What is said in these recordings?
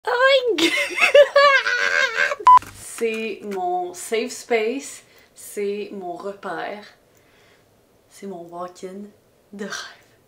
Oh my god! C'est mon safe space, c'est mon repère, c'est mon walk-in de rêve.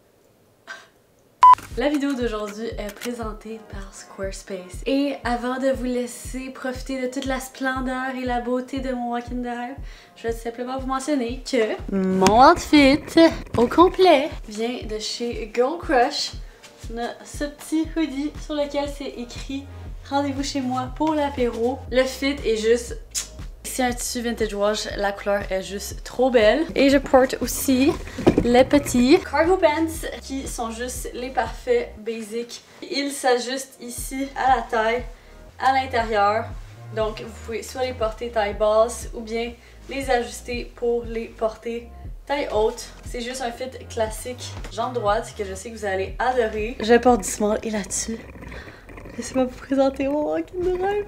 La vidéo d'aujourd'hui est présentée par Squarespace. Et avant de vous laisser profiter de toute la splendeur et la beauté de mon walk-in de rêve, je vais simplement vous mentionner que mon outfit au complet vient de chez Girl Crush. On a ce petit hoodie sur lequel c'est écrit « Rendez-vous chez moi pour l'apéro ». Le fit est juste... C'est un tissu vintage wash, la couleur est juste trop belle. Et je porte aussi les petits cargo pants qui sont juste les parfaits basic. Ils s'ajustent ici à la taille, à l'intérieur. Donc vous pouvez soit les porter taille basse ou bien les ajuster pour les porter taille haute. C'est juste un fit classique, jambe droite, que je sais que vous allez adorer. Je porte du small et là-dessus, laissez-moi vous présenter mon walk-in de rêve.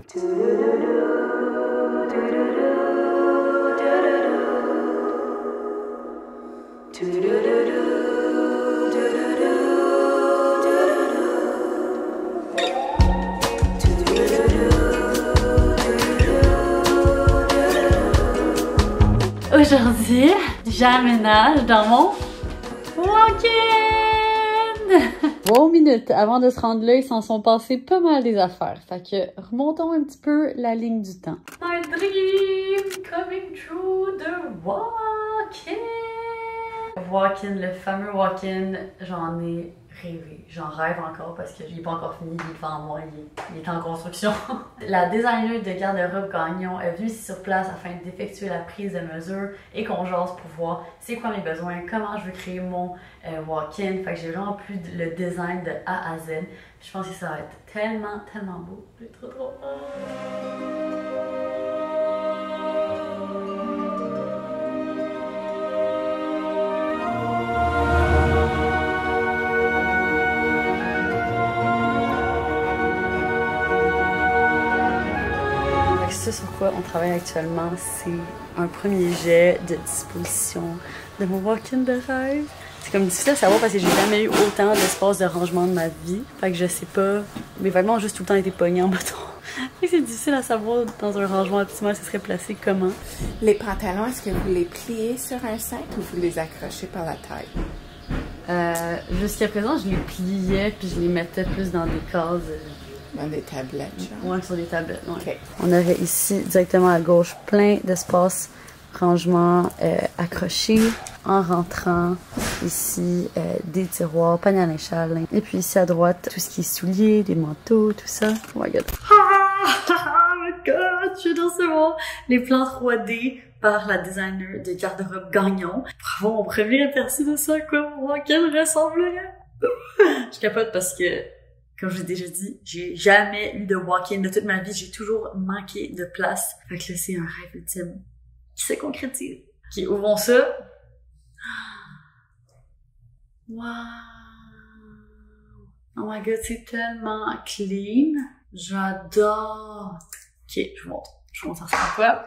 Aujourd'hui, j'aménage dans mon walk-in! Wow, minute, avant de se rendre là, ils s'en sont passés pas mal des affaires. Fait que remontons un petit peu la ligne du temps. My dream coming true, the walk-in! Walk-in, le fameux walk-in, j'en ai rêvé. J'en rêve encore parce que il n'est pas encore fini, il est devant moi, il est en construction. La designer de garde-robe Gagnon est venue ici sur place afin d'effectuer la prise de mesure et qu'on jase pour voir c'est quoi mes besoins, comment je veux créer mon walk-in. Fait que j'ai vraiment plus le design de A à Z. Je pense que ça va être tellement, tellement beau. J'ai trop hâte. Ce sur quoi on travaille actuellement, c'est un premier jet de disposition de mon walk-in de rêve. C'est comme difficile à savoir parce que j'ai jamais eu autant d'espace de rangement de ma vie. Fait que je sais pas, mes vêtements ont juste tout le temps été pognés en bâton. Et c'est difficile à savoir dans un rangement optimal ce serait placé comment. Les pantalons, est-ce que vous les pliez sur un cintre ou vous les accrochez par la taille? Jusqu'à présent, je les pliais puis je les mettais plus dans des cases. Dans des tablettes, genre? Ouais, sur des tablettes, ouais. Okay. On aurait ici, directement à gauche, plein d'espaces rangement accrochés. En rentrant, ici, des tiroirs, panier à linge. Et puis ici à droite, tout ce qui est souliers, des manteaux, tout ça. Oh my god. Oh my god, je suis dans ce monde. Les plans 3D par la designer de garde-robe Gagnon. Pour avoir mon premier aperçu de ça, quoi, à quel ressemblerait. Je capote parce que comme je l'ai déjà dit, j'ai jamais eu de walk-in de toute ma vie. J'ai toujours manqué de place. Fait que là, c'est un rêve ultime qui se concrétise. Ok, ouvrons ça. Wow! Oh my god, c'est tellement clean. J'adore. Ok, je vous montre. Je vous montre ça c'est quoi.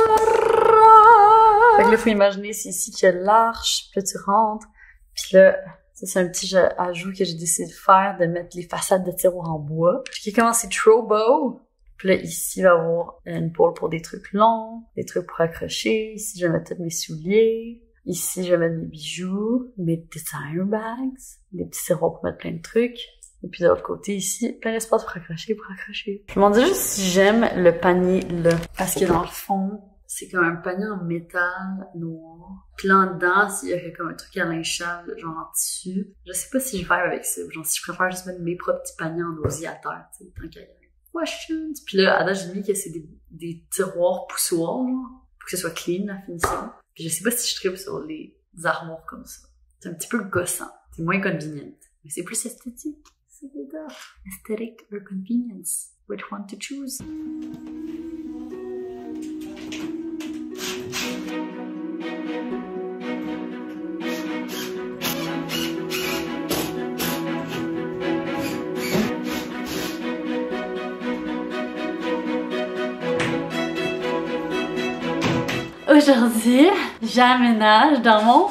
Fait que là, faut imaginer, c'est ici qu'il y a l'arche. Puis là, tu rentres. Puis là... Ça, c'est un petit ajout que j'ai décidé de faire, de mettre les façades de tiroirs en bois. Puis comment c'est trop beau! Puis là, ici, il va y avoir une pôle pour des trucs longs, des trucs pour accrocher. Ici, je vais mettre tous mes souliers. Ici, je vais mettre mes bijoux, mes designer bags, des petits tiroirs pour mettre plein de trucs. Et puis de l'autre côté, ici, plein d'espace pour accrocher, Je me demande juste si j'aime le panier là. Parce que dans le fond, c'est comme un panier en métal noir. Puis là, en dedans, s'il y aurait comme un truc à linchable, genre en tissu. Je sais pas si je vibe avec ça. Genre, si je préfère juste mettre mes propres petits paniers en osier à terre, tu sais, tant qu'il y a questions. Puis là, à date, j'ai mis que c'est des tiroirs poussoirs, genre, pour que ce soit clean, la finition. Puis je sais pas si je tripe sur les armoires comme ça. C'est un petit peu gossant. C'est moins convenient. Mais c'est plus esthétique. C'est bizarre. Aesthetic or convenience. Which one to choose? Aujourd'hui, j'aménage dans mon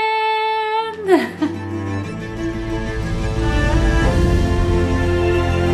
walk-in!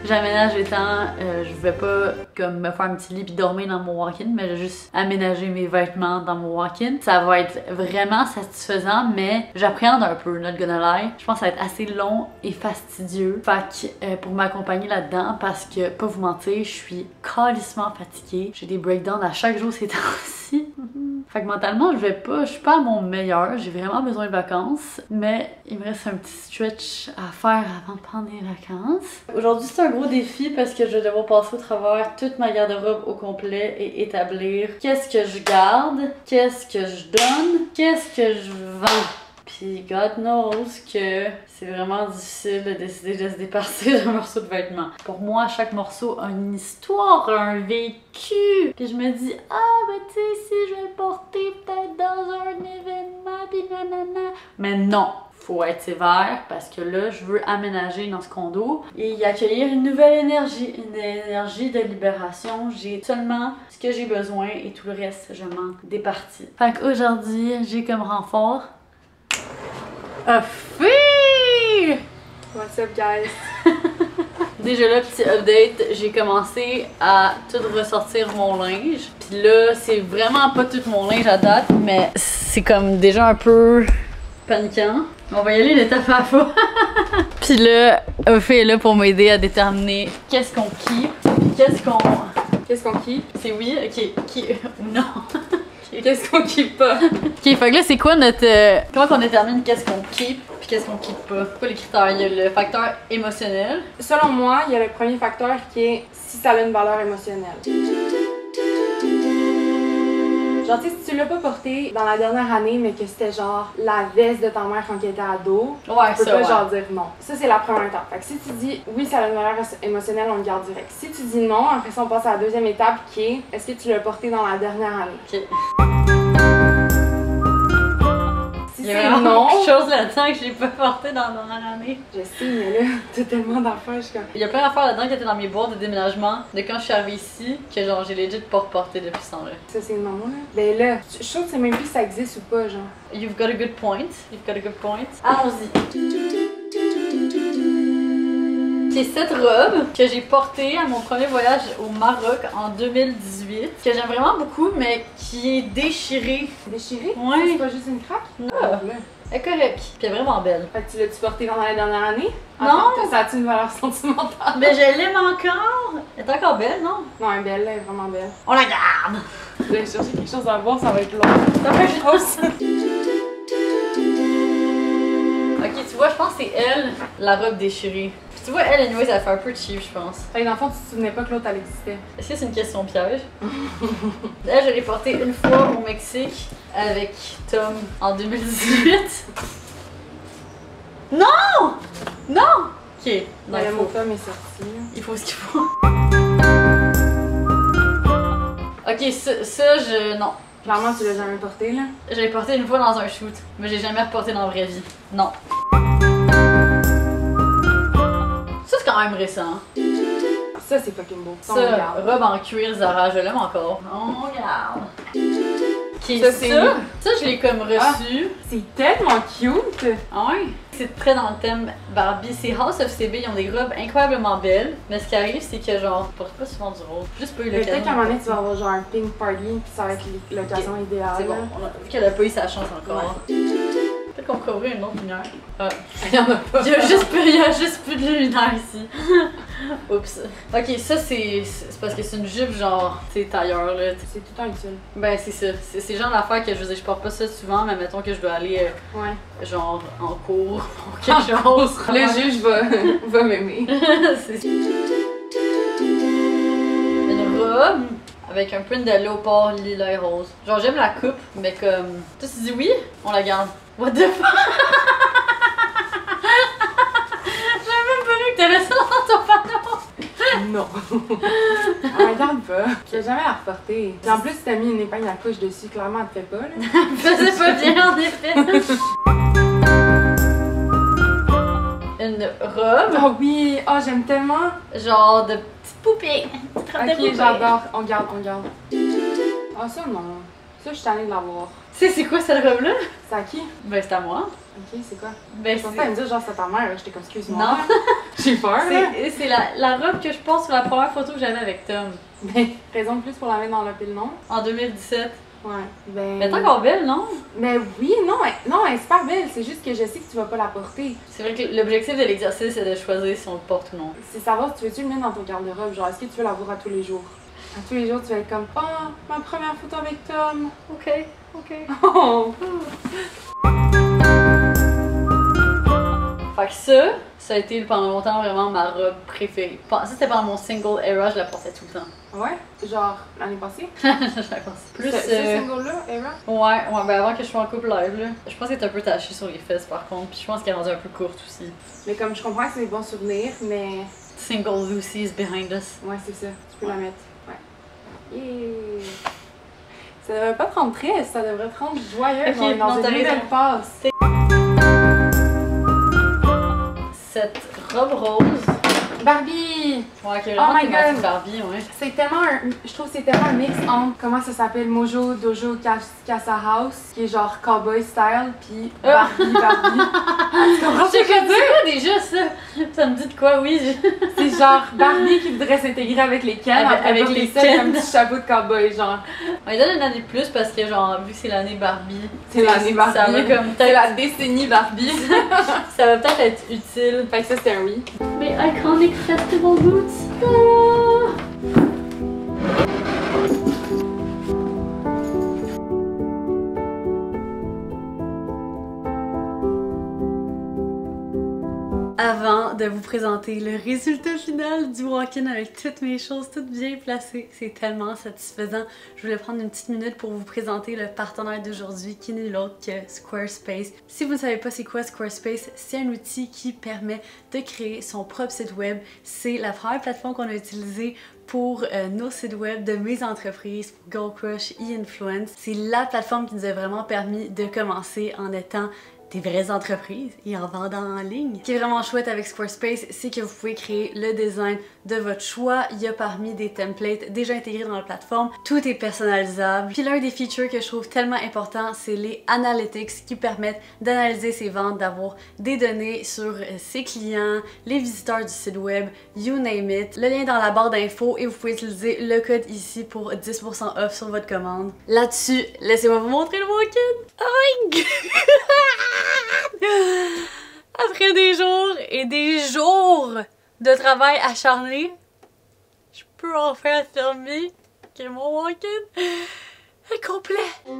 j'aménage les temps, je vais pas comme me faire un petit lit pis dormir dans mon walk-in, mais je vais juste aménager mes vêtements dans mon walk-in. Ça va être vraiment satisfaisant, mais j'appréhende un peu, not gonna lie. Je pense que ça va être assez long et fastidieux. Fait que pour m'accompagner là-dedans, parce que, pas vous mentir, je suis calissement fatiguée. J'ai des breakdowns à chaque jour ces temps-ci. Fait que mentalement, je suis pas à mon meilleur, j'ai vraiment besoin de vacances, mais il me reste un petit stretch à faire avant de prendre les vacances. Aujourd'hui, c'est un gros défi parce que je vais devoir passer au travers toute ma garde-robe au complet et établir qu'est-ce que je garde, qu'est-ce que je donne, qu'est-ce que je vends. Puis God knows que c'est vraiment difficile de décider de se départir d'un morceau de vêtement. Pour moi, chaque morceau a une histoire, un vécu. Puis je me dis, ah ben tu sais, si je vais le porter peut-être dans un événement, puis nanana. Mais non, faut être sévère parce que là, je veux aménager dans ce condo et y accueillir une nouvelle énergie, une énergie de libération. J'ai seulement ce que j'ai besoin et tout le reste, je m'en départis. Fait qu'aujourd'hui, j'ai comme renfort a fille! What's up, guys? Déjà là, petit update, j'ai commencé à tout ressortir mon linge. Puis là, c'est vraiment pas tout mon linge à date, mais c'est comme déjà un peu paniquant. On va y aller l'étape à la fois. Puis là, Ophélie est là pour m'aider à déterminer qu'est-ce qu'on keep, Qu'est-ce qu'on keep? C'est oui, ok, qui ou non. Qu'est-ce qu'on keep pas? Ok, fait que là, c'est quoi notre. Comment qu'on détermine qu'est-ce qu'on keep puis qu'est-ce qu'on keep pas? C'est quoi les critères? Il y a le facteur émotionnel. Selon moi, il y a le premier facteur qui est si ça a une valeur émotionnelle. Genre, tu sais, si tu l'as pas porté dans la dernière année, mais que c'était genre la veste de ta mère quand elle était ado, Ouais, tu peux ça, pas ouais. genre dire non. Ça, c'est la première étape. Fait que si tu dis oui, ça a une valeur émotionnelle, on le garde direct. Si tu dis non, après ça, on passe à la deuxième étape qui est est-ce que tu l'as porté dans la dernière année? Ok. Si Il y a c'est vraiment non, quelque chose là-dedans que j'ai pas porté dans la dernière année. je sais, mais là, t'as tellement d'affaires, je suis comme. Il y a plein d'affaires là-dedans qui étaient dans mes boîtes de déménagement de quand je suis arrivée ici que genre j'ai legit pas reporté depuis ce temps-là. Ça, c'est non, là. Ben là, je trouve que c'est même plus si ça existe ou pas, genre. You've got a good point. You've got a good point. Allons-y. C'est cette robe que j'ai portée à mon premier voyage au Maroc en 2018, que j'aime vraiment beaucoup, mais qui est déchirée. Déchiré? Ouais. C'est pas juste une craque? Non. Ah, là. Elle est correcte. Puis elle est vraiment belle. Fait que tu l'as-tu porté dans la dernière année? Non. Attends, ça a-tu une valeur sentimentale? Mais je l'aime encore. Elle est encore belle, non? Non, elle est belle, elle est vraiment belle. On la garde. Je vais chercher quelque chose à boire, ça va être long. Ça fait juste. Ok, tu vois, je pense que c'est elle, la robe déchirée. Puis tu vois, elle, anyway, ça fait un peu cheap, je pense. Fait que dans le fond, tu te souvenais pas que l'autre, elle existait. Est-ce que c'est une question piège? Elle, je l'ai portée une fois au Mexique avec Tom en 2018. Non! Non! Ok, non, Le il mot faut, Tom est sorti. Là. il faut ce qu'il faut. Ok, ça, je... Non. Clairement, tu l'as jamais porté, là. Je l'ai porté une fois dans un shoot, mais j'ai jamais reporté dans la vraie vie. Non. Ça, c'est quand même récent. Ça, c'est fucking beau. Ça, on regarde. robe en cuir Zara, je l'aime encore. On regarde. Ok, Ça, ça, c'est- ça, je l'ai comme reçu. C'est tellement cute! Ah ouais? C'est très dans le thème Barbie. C'est House of CB, ils ont des robes incroyablement belles. Mais ce qui arrive, c'est que genre, je porte pas souvent du rose. Juste pas eu Mais l'occasion. peut-être qu'à un moment donné, tu vas avoir genre un pink party, puis ça va être l'occasion idéale. C'est bon, là. vu qu'elle a pas eu sa chance encore. Peut-être qu'on pourrait ouvrir une autre lumière. Ah. Il y en a pas. Il y a juste plus de lumière ici. Oups. Ok, ça c'est parce que c'est une jupe genre, c'est tailleur là. C'est tout le temps utile. Ben c'est ça. C'est genre l'affaire que je veux dire, je porte pas ça souvent, mais mettons que je dois aller Ouais. genre en cours pour quelque chose. Le juge va m'aimer. C'est une robe avec un print de léopard lilas et rose. Genre j'aime la coupe, mais comme. Toi tu dis oui, on la garde. What the fuck? J'avais même pas vu que t'avais ça dans ton panneau! Non. On regarde pas. Je vais jamais la reporter. Et en plus, si t'as mis une épingle à couche dessus, clairement, elle te fait pas, là. Faisait pas bien en effet. Une robe, Oh oui! Oh, j'aime tellement! genre de petite poupée. Petite robe de Ok, poupée. j'adore. On garde. Ah, ça, non. Ça, je suis tannée de l'avoir. Tu sais c'est quoi cette robe-là? C'est à qui? Ben c'est à moi. Ok, c'est quoi? Ben Je pensais à me dire, genre, c'est ta mère. J'étais comme, excuse-moi. Non. J'ai peur, là. C'est la robe que je porte sur la première photo que j'avais avec Tom. Ben, raison de plus pour la mettre dans le pile, non? En 2017. Ouais. Ben. Mais elle est encore belle, non? Mais oui, non, elle est super belle. C'est juste que je sais que tu vas pas la porter. C'est vrai que l'objectif de l'exercice, c'est de choisir si on le porte ou non. C'est savoir si tu veux-tu le mettre dans ton garde-robe. Genre, est-ce que tu veux la voir à tous les jours? À tous les jours, tu vas être comme, oh, ma première photo avec Tom. Ok. Oh. Fait que ça a été pendant longtemps vraiment ma robe préférée. Ça, c'était pendant mon single era, je la portais tout le temps. Ouais? Genre, l'année passée? Je la pense. Plus. Ce single-là, Era? Ouais, ben avant que je sois en couple live, là. Je pense qu'elle est un peu tachée sur les fesses par contre, puis je pense qu'elle est rendue un peu courte aussi. Mais comme je comprends que c'est des bons souvenirs, mais. Single Lucy is behind us. Ouais, c'est ça. Tu peux la mettre. Ouais. Yeah. Ça devrait pas te rendre triste, ça devrait te rendre joyeuse. Ok, dans non, t'as une raison. nouvelle passe. Cette robe rose. Barbie! Ouais, qui est Oh vraiment my thématique God. Barbie, ouais. C'est tellement je trouve que c'est tellement un mix entre, comment ça s'appelle, Mojo Dojo Casa House, qui est genre cowboy style, puis Barbie. Tu comprends ce que je veux dire? C'est quoi déjà ça? Ça me dit de quoi, oui. C'est genre Barbie qui voudrait s'intégrer avec les Ken, Avec les Ken. Ken. Un petit chapeau de cowboy, genre. On lui donne une année de plus parce que, genre, vu que c'est l'année Barbie. C'est l'année Barbie. Ça va comme C'est peut-être. la décennie Barbie. Ça va peut-être être utile. Fait que ça, c'était un oui. Mais Iconic Festival Boots. Ah! Avant de vous présenter le résultat final du walk-in avec toutes mes choses toutes bien placées, c'est tellement satisfaisant. Je voulais prendre une petite minute pour vous présenter le partenaire d'aujourd'hui qui n'est l'autre que Squarespace. Si vous ne savez pas c'est quoi Squarespace, c'est un outil qui permet de créer son propre site web. C'est la première plateforme qu'on a utilisée pour nos sites web de mes entreprises, pour Girl Crush et Influence. C'est la plateforme qui nous a vraiment permis de commencer en étant des vraies entreprises et en vendant en ligne. Ce qui est vraiment chouette avec Squarespace, c'est que vous pouvez créer le design de votre choix. Il y a parmi des templates déjà intégrés dans la plateforme. Tout est personnalisable. Puis l'un des features que je trouve tellement important, c'est les analytics qui permettent d'analyser ses ventes, d'avoir des données sur ses clients, les visiteurs du site web, you name it. Le lien est dans la barre d'infos et vous pouvez utiliser le code ici pour 10% off sur votre commande. Là-dessus, laissez-moi vous montrer le walk-in. Oh my god! Après des jours et des jours de travail acharné, je peux enfin affirmer que mon walk-in est complet.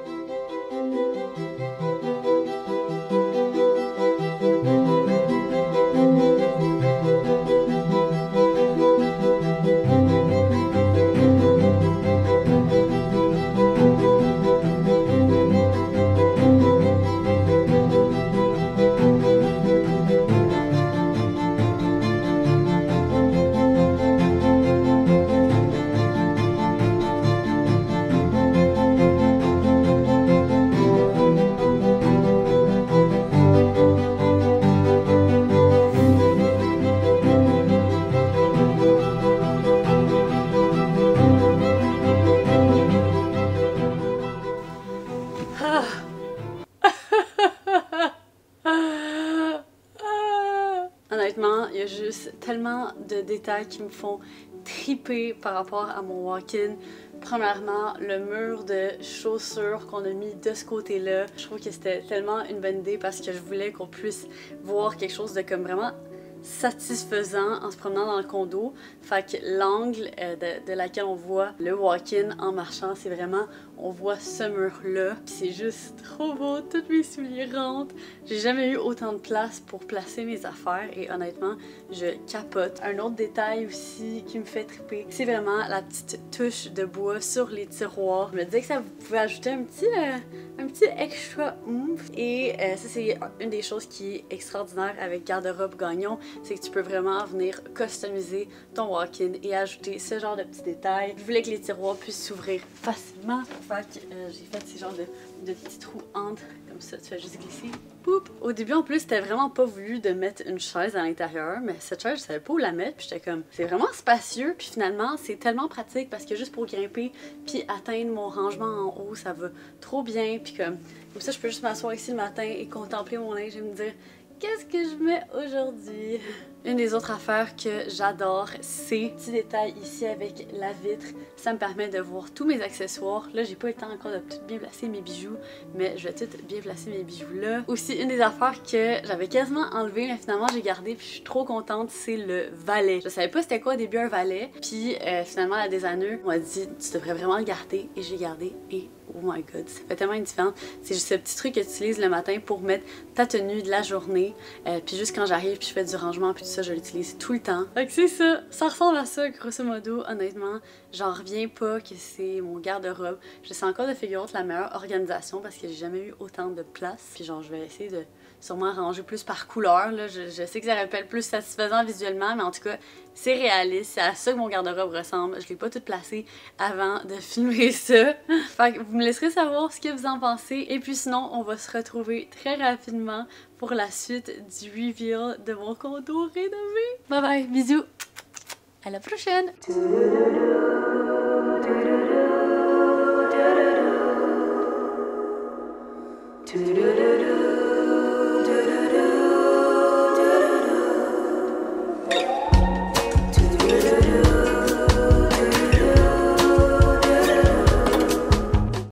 Honnêtement, il y a juste tellement de détails qui me font triper par rapport à mon walk-in. Premièrement, le mur de chaussures qu'on a mis de ce côté-là. Je trouve que c'était tellement une bonne idée parce que je voulais qu'on puisse voir quelque chose de comme vraiment satisfaisant en se promenant dans le condo. Fait que l'angle de laquelle on voit le walk-in en marchant, c'est vraiment, on voit ce mur-là. Puis c'est juste trop beau, toutes mes souliers rentrent. J'ai jamais eu autant de place pour placer mes affaires et honnêtement, je capote. Un autre détail aussi qui me fait triper, c'est vraiment la petite touche de bois sur les tiroirs. Je me disais que ça pouvait ajouter un petit extra oomph. Et ça, c'est une des choses qui est extraordinaire avec Garde-robe Gagnon, c'est que tu peux vraiment venir customiser ton walk-in et ajouter ce genre de petits détails. Je voulais que les tiroirs puissent s'ouvrir facilement. Fait que j'ai fait ces genres de petits trous entre, comme ça, tu fais juste glisser. Poup! Au début, en plus, c'était vraiment pas voulu de mettre une chaise à l'intérieur, mais cette chaise, je savais pas où la mettre, puis j'étais comme, c'est vraiment spacieux, puis finalement, c'est tellement pratique parce que juste pour grimper puis atteindre mon rangement en haut, ça va trop bien, puis comme ça, je peux juste m'asseoir ici le matin et contempler mon linge et me dire, qu'est-ce que je mets aujourd'hui? Une des autres affaires que j'adore, c'est petit détail ici avec la vitre. Ça me permet de voir tous mes accessoires. Là, j'ai pas eu le temps encore de tout bien placer mes bijoux, mais je vais tout bien placer mes bijoux là. Aussi, une des affaires que j'avais quasiment enlevé, mais finalement j'ai gardé, puis je suis trop contente, c'est le valet. Je savais pas c'était quoi au début un valet, puis finalement la designer m'a dit tu devrais vraiment le garder, et j'ai gardé, et oh my god, ça fait tellement une différence. C'est juste ce petit truc que tu utilises le matin pour mettre ta tenue de la journée, puis juste quand j'arrive puis je fais du rangement puis tout ça, je l'utilise tout le temps. Fait que c'est ça, ça ressemble à ça grosso modo. Honnêtement, j'en reviens pas que c'est mon garde-robe. Je sais encore de figure la meilleure organisation parce que j'ai jamais eu autant de place. Puis genre je vais essayer de sûrement ranger plus par couleur. Là. Je sais que ça rappelle plus satisfaisant visuellement, mais en tout cas, c'est réaliste. C'est à ça que mon garde-robe ressemble. Je l'ai pas tout placé avant de filmer ça. Fait que vous me laisserez savoir ce que vous en pensez. Et puis sinon, on va se retrouver très rapidement pour la suite du reveal de mon condo rénové. Bye bye, bisous! À la prochaine! Do-do-do.